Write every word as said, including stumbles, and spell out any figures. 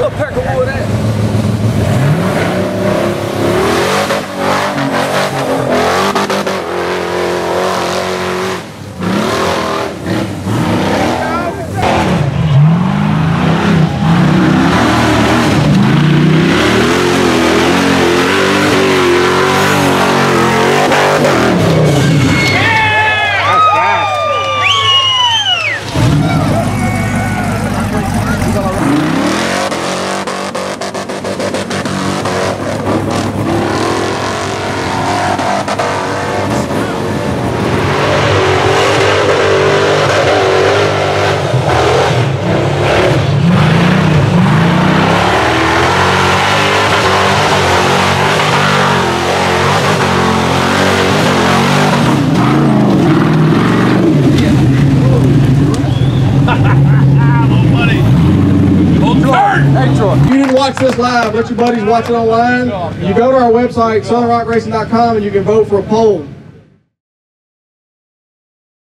little peck of wood at? If you didn't watch this live, let your buddies watch it online. You go to our website, southern rock racing dot com, and you can vote for a poll.